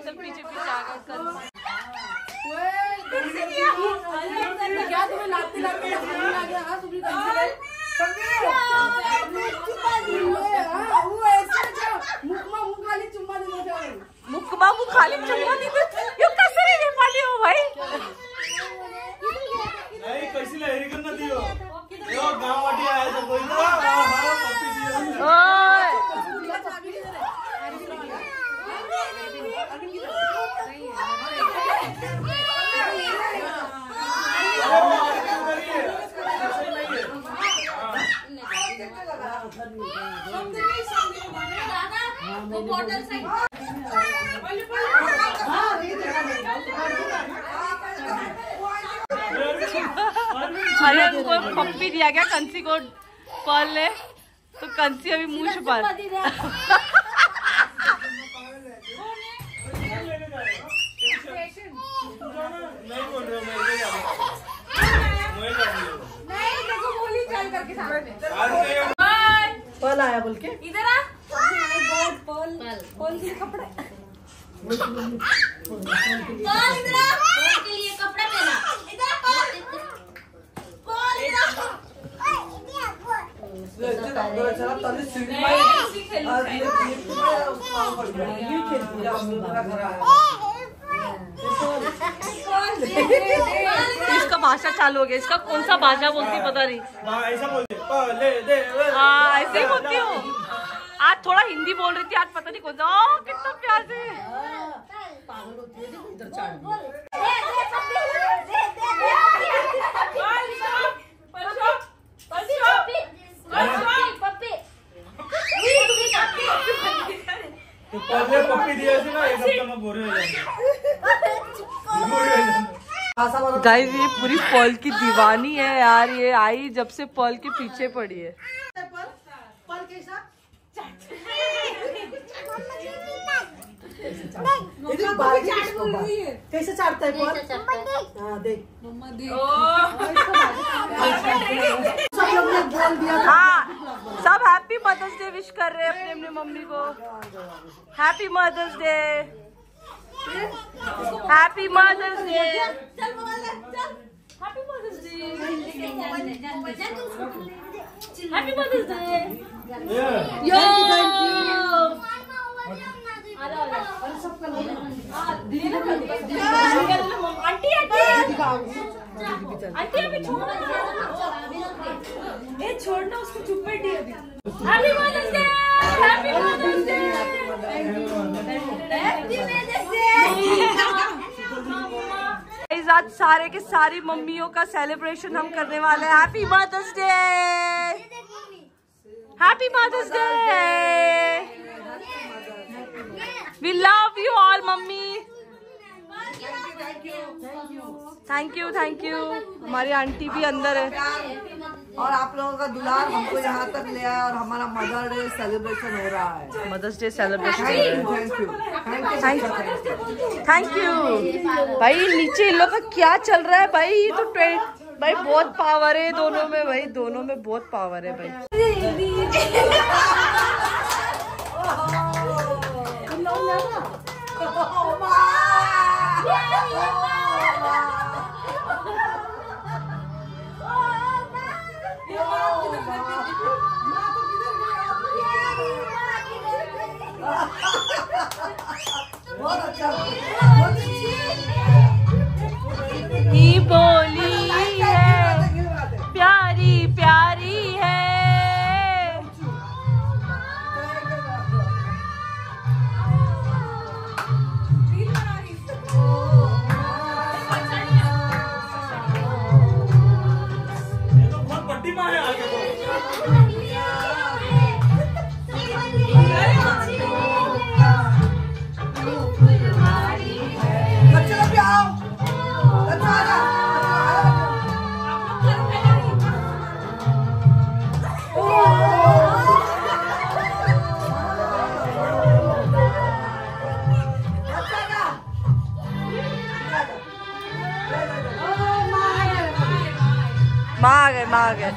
सब पीछे पीछे आ गए। क्या तुम्हें लाते लाते आ गया? हाँ तुम्हें मुकमा मुख खाली चुम्मा दी यो कैसे रे पाली हो भाई? नहीं कैसी लहरी करना दियो यो गांव वाटी आया तो कोई ना हमारा पप्पी दियो। ओए अरे उनको पप्पी दिया गया कंसी को पर्ल ने, तो कंसी अभी मुंह छुपा नहीं बोल रहे हो पर्ल आया बोल के इधर आ। पर्ल के कपड़े कपड़ा पहना इसका भाषा चालू हो गया। इसका कौन सा भाषा बोलती पता नहीं। ऐसा बोलते हाँ ऐसे ही बोलती हूँ। आज थोड़ा हिंदी बोल रही थी, आज पता नहीं कौन सा। कितना प्यार से पागल होती है इधर चाड़ पहले पप्पी दिया थी ना, एक हफ्ता में बोरे हो जाएंगे। गाइस ये पूरी पर्ल की दीवानी है यार। ये आई जब से पर्ल के पीछे पड़ी है। कैसे चाटता है पर्ल? हाँ देख मम्मा देख। सब लोग ने बोल दिया। हाँ सब हैप्पी मदर्स डे विश कर रहे हैं अपने अपने मम्मी को। Happy mother's day, happy mother's day, happy mother's day, happy mother's day. यो आंटी आंटी अभी छोड़ना उसको, चुप बैठी अभी। Happy mother's day, happy mother's day, happy mother's day. आज सारे के सारी मम्मियों का सेलिब्रेशन हम करने वाले हैं। Happy mother's day, happy mother's day. We love you all mummy. Thank you thank you. हमारी आंटी भी अंदर है। और आप लोगों का दुलार हमको यहाँ तक ले आया और हमारा मदर डे सेलिब्रेशन हो रहा है। Mother's day celebration. Thank you भाई नीचे इन लोग का क्या चल रहा है भाई? ये तो भाई बहुत पावर है दोनों में, भाई दोनों में बहुत पावर है भाई। बहुत अच्छा। ही बोली है प्यारी प्यारी है। ये तो बहुत बड़ी माँ है आगे को। माँ आ गए, माँ आ गए।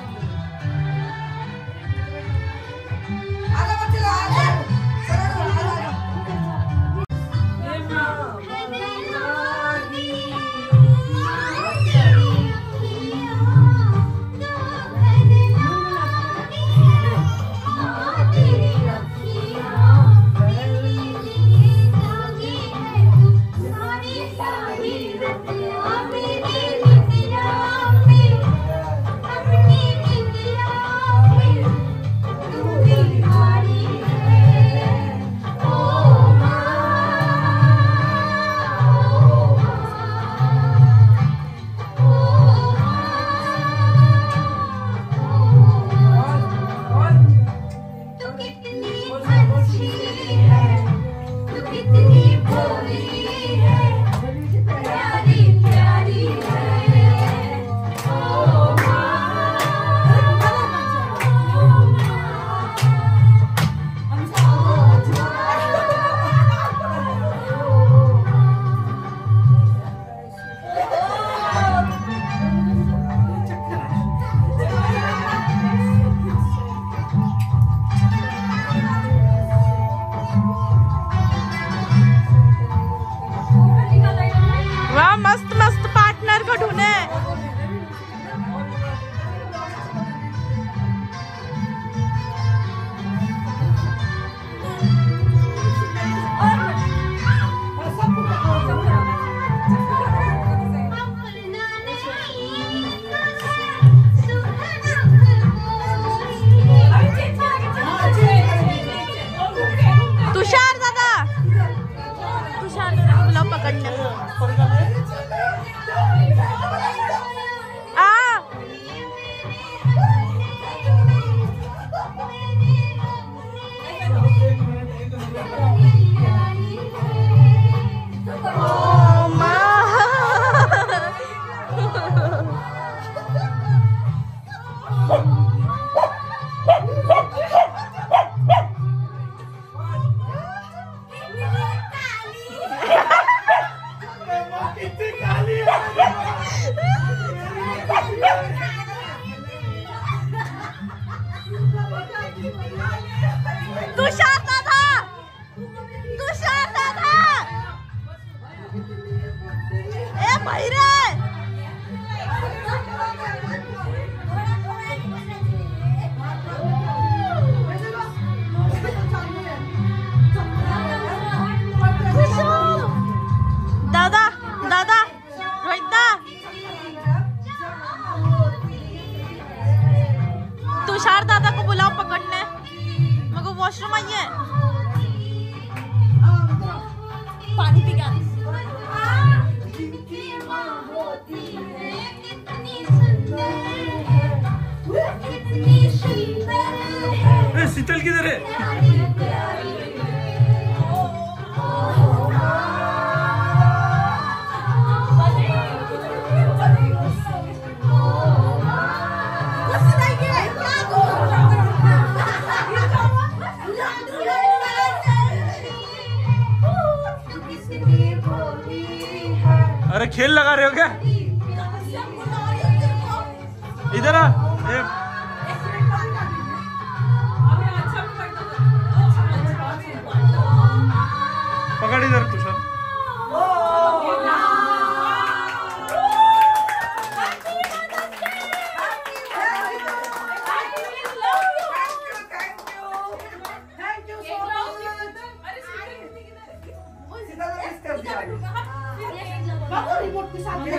पकड़ने। तुषार दादा, तुषार दादा, ए भाई रे, दादा दादा रोहित दा, तुषार दादा को बुलाओ पकड़ने, मेरे को वॉशरूम आई है। पानी पी गया। शीतल किधर है? अरे खेल लगा रहे हो क्या? इधर आ। पकड़ इधर तुषार। रिमोट के साथ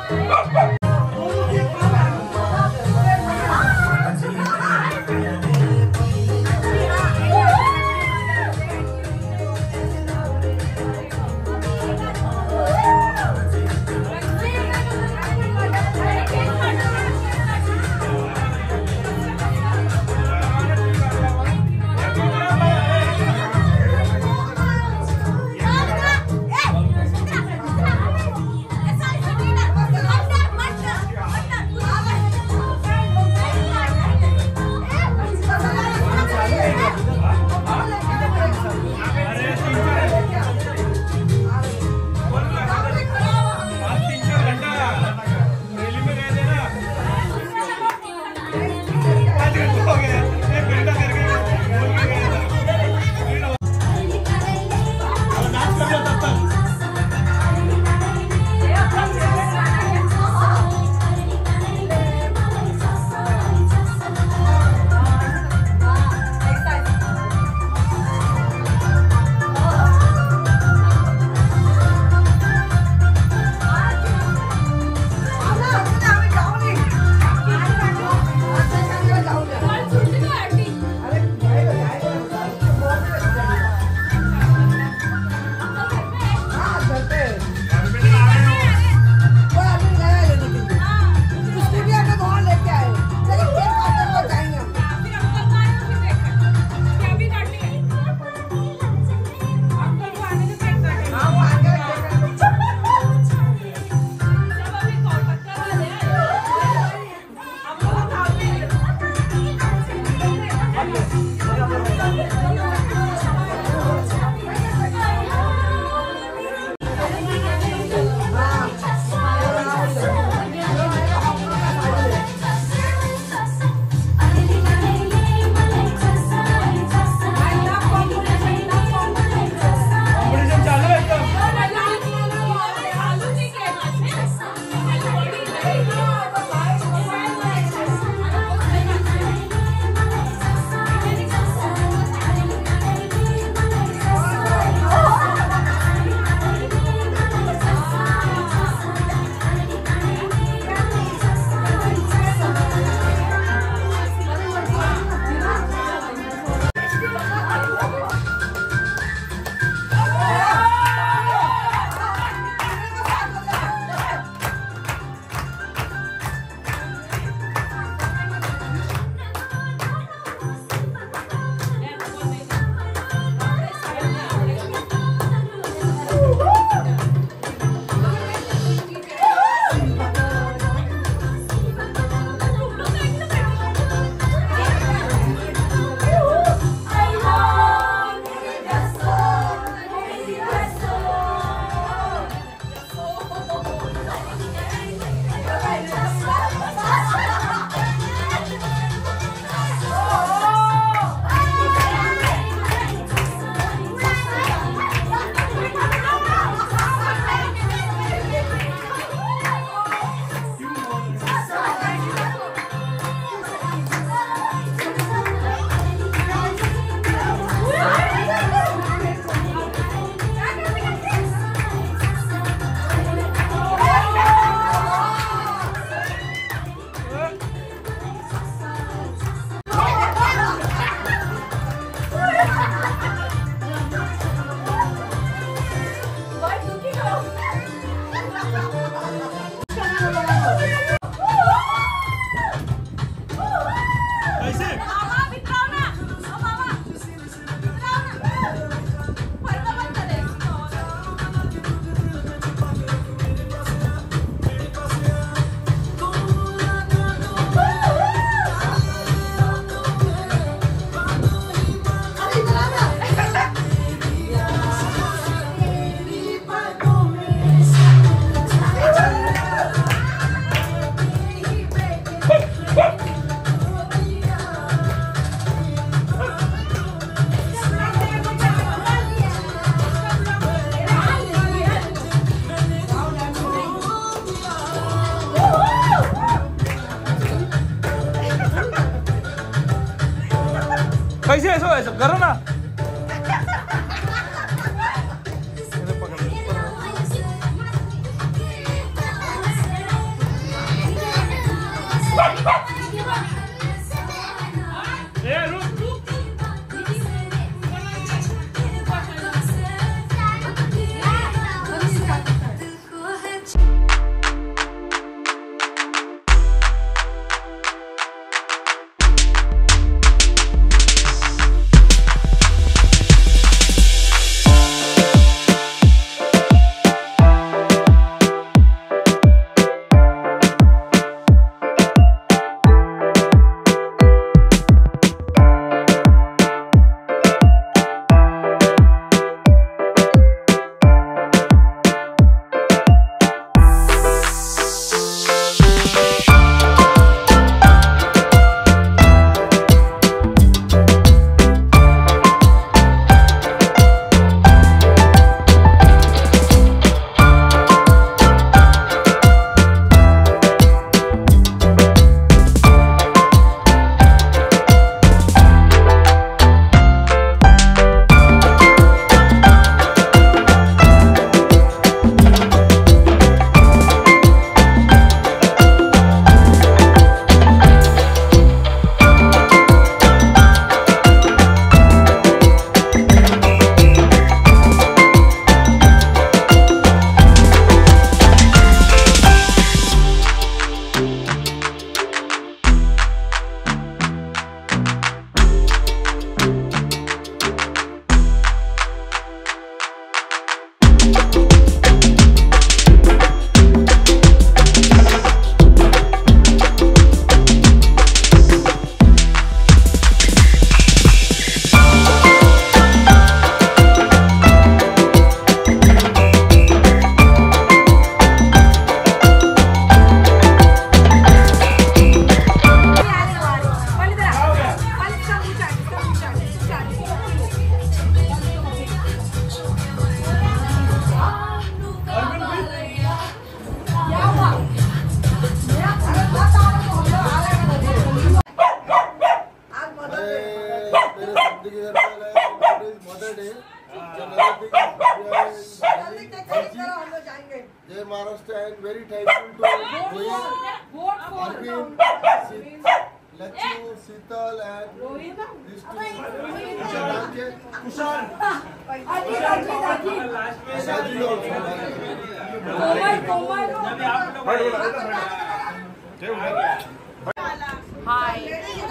कैसे ऐसा ऐसा करो ना। and very thankful to Arvind, Lachu, Sital and these two. Kushal. Hi.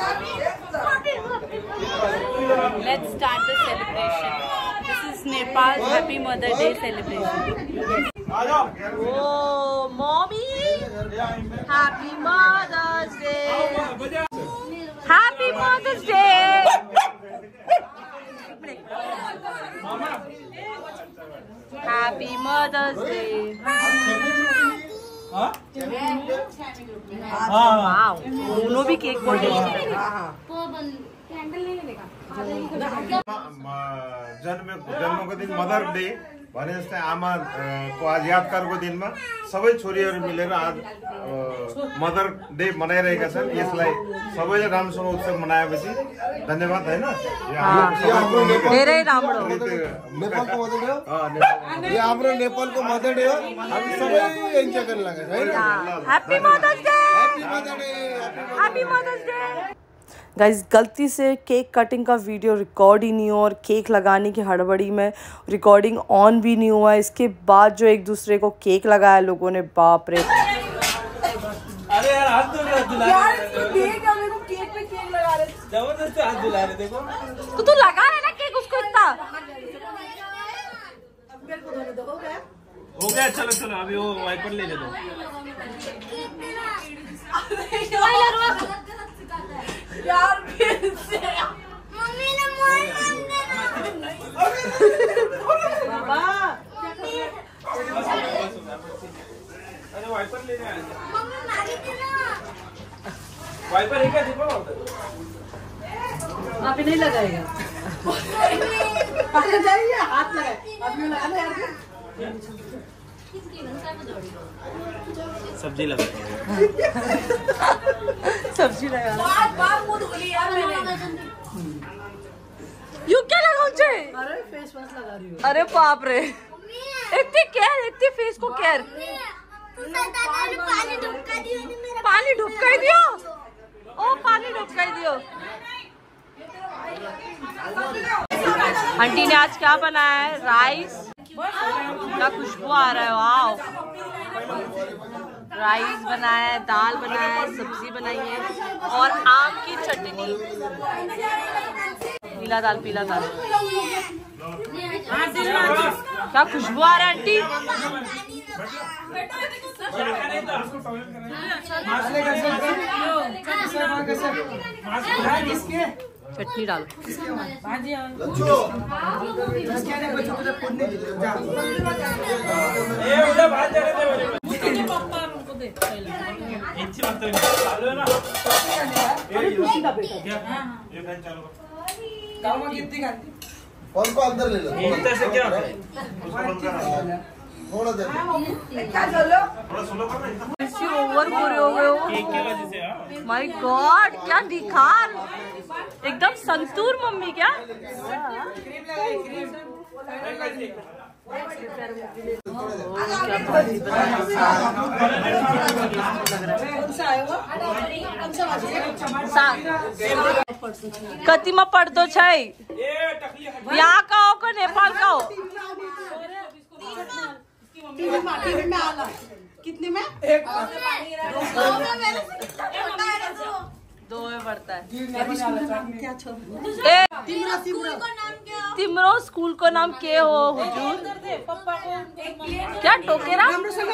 Let's start the celebration. This is Nepal's Happy Mother Day celebration. Oh, mommy! Happy Mother's Day! Happy Mother's Day! Happy Mother's Day! Wow, दोनों भी cake बहुत tasty है। जन्मको दिन mother day भने जस्तै आमाको आज यादगारको दिनमा सबै छोरीहरू मिलेर आज मदर डे मनाइरहेका छन्। यसलाई सबैले राम्रोसँग उत्सव मनाएपछि धन्यवाद हैन। धेरै राम्रो। नेपालको मदर डे हो। यो हाम्रो नेपालको मदर डे हो। हामी सबै एन्जॉय गर्न लागेका छौं। Happy mother's day. Happy mother day. Happy mother's day. Guys, गलती से केक कटिंग का वीडियो रिकॉर्ड ही नहीं हुआ और केक लगाने की हड़बड़ी में रिकॉर्डिंग ऑन भी नहीं हुआ। इसके बाद जो एक दूसरे को केक लगाया लोगों ने, बाप रे। अरे यार हाथ धो रहा है यार इसको देख मेरे को केक पे केक लगा रहे जबरदस्ती हाथ धुला रहे देखो। तो तू लगा रहा है ना केक उसको इतना। मेरे को धोने दो। हो गया, चलो चलो अभी वो वाइपर ले ले दो। यार फिर से मम्मी ने मोर बाबा अरे वाइपर लेने आए थे। मम्मी मारी थी ना। वाइपर है क्या देखो अभी नहीं लगाएगा। अरे जाइए हाथ लगाए अभी लगाना यार। सब्जी लगा सब्जी लगा बार मुंह धुली यार मैंने। यू क्या लगाऊं छे? अरे फेस वॉश लगा रही हूँ। अरे बाप रे, इतनी केयर, इतनी फेस को केयर। पानी ढुपका दियो। ओ पानी ढुपका दियो। आंटी ने आज क्या बनाया है? राइस। क्या खुशबू आ रहा है, वाओ। राइस बनाया है, दाल बनाया है, सब्जी बनाई है और आम की चटनी। पीला दाल, पीला दाल। क्या खुशबू आ रहा है आंटी। चटनी डालो। फोन को अंदर ले लो। थोड़ा देर क्या चलो ऐसे ओवर पूरे हो गए हो। माय गॉड, क्या निखार, एकदम संतूर मम्मी। क्या कतिमा पढ़तो छै? यहाँ का हो को नेपाल का हो? कितने में? दो में पढ़ता है। तिम्रो स्कूल को नाम के हो हुजूर? क्या टोकेराम?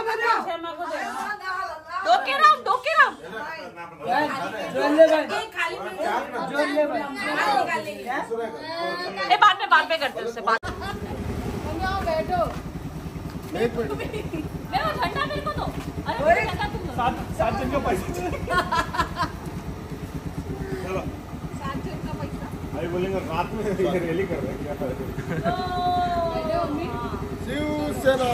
डोकेराम, डोकेराम। ए बाद में करते उससे बात। ठंडा मेरे को दो। अरे सात जन का पैसा। चलो भाई बोलेंगे रात में रैली कर रहे हैं क्या? शिवसेना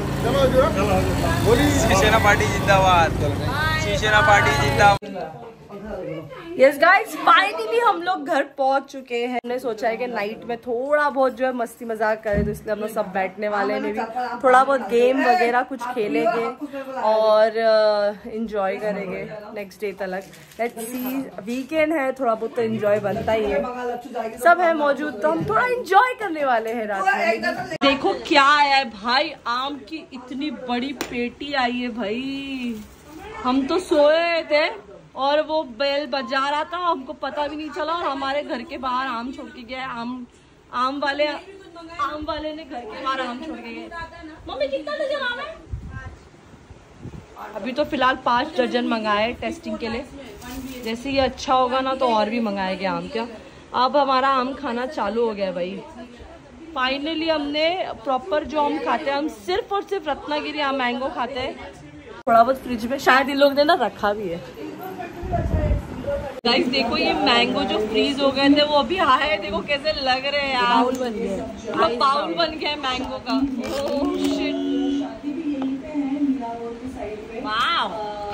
जिंदाबाद। शिवसेना पार्टी जिंदाबाद। शिवसेना पार्टी जिंदाबाद। यस गाइस, फाइनली हम लोग घर पहुंच चुके हैं। हमने सोचा है कि नाइट में थोड़ा बहुत जो है मस्ती मजाक करें, तो इसलिए हम लोग सब बैठने वाले हैं। भी थोड़ा बहुत गेम वगैरह कुछ खेलेंगे और इंजॉय करेंगे नेक्स्ट डे तक। लेट्स सी, वीकेंड है, थोड़ा बहुत तो इंजॉय बनता ही है। सब है मौजूद तो हम थोड़ा इंजॉय करने वाले हैं रात में। देखो क्या आया है भाई, आम की इतनी बड़ी पेटी आई है भाई। हम तो सोए थे और वो बेल बजा रहा था, हमको पता भी नहीं चला और हमारे घर के बाहर आम छोड़ के गया। आम वाले ने घर के बाहर आम छोड़ के गए। मम्मी कितना दर्जन आम है? अभी तो फिलहाल 5 दर्जन मंगाए टेस्टिंग के लिए। जैसे ये अच्छा होगा ना तो और भी मंगाएंगे आम। क्या अब हमारा आम खाना चालू हो गया भाई। फाइनली हमने प्रॉपर जो हम खाते हैं, हम सिर्फ और सिर्फ रत्नागिरी आम मैंगो खाते हैं। थोड़ा बहुत फ्रिज में शायद इन लोग ने ना रखा भी है। गाइस देखो, ये मैंगो जो फ्रीज हो गए थे वो अभी आए, देखो कैसे लग रहे हैं यार। बाउल बन गया, बाउल बन गया मैंगो का। Oh shit, wow.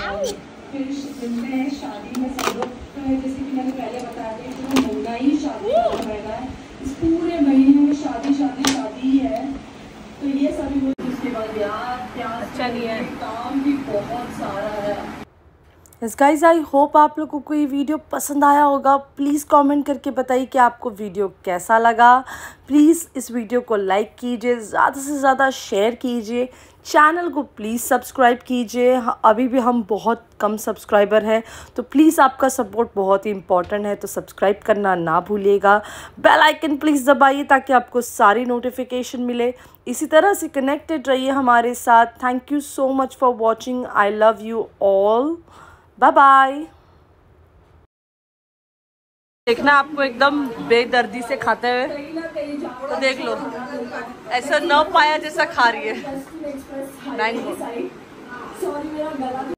शादी में सब लोग, जैसे कि मैंने पहले बताया था, इतना महंगा ही शादी है। इस पूरे महीने में शादी ही है, तो ये सभी उसके बाद यार अच्छा नहीं है, काम भी बहुत सारा है। यस गाइज, आई होप आप लोगों को ये वीडियो पसंद आया होगा। प्लीज़ कमेंट करके बताइए कि आपको वीडियो कैसा लगा। प्लीज़ इस वीडियो को लाइक कीजिए, ज़्यादा से ज़्यादा शेयर कीजिए, चैनल को प्लीज़ सब्सक्राइब कीजिए। अभी भी हम बहुत कम सब्सक्राइबर हैं, तो प्लीज़ आपका सपोर्ट बहुत ही इम्पॉर्टेंट है, तो सब्सक्राइब करना ना भूलिएगा। बेल आइकन प्लीज़ दबाइए ताकि आपको सारी नोटिफिकेशन मिले। इसी तरह से कनेक्टेड रहिए हमारे साथ। Thank you so much for watching. I love you all. Bye bye. देखना आपको एकदम बेदर्दी से खाते हुए, तो देख लो ऐसा न पाया जैसा खा रही है मैंगो।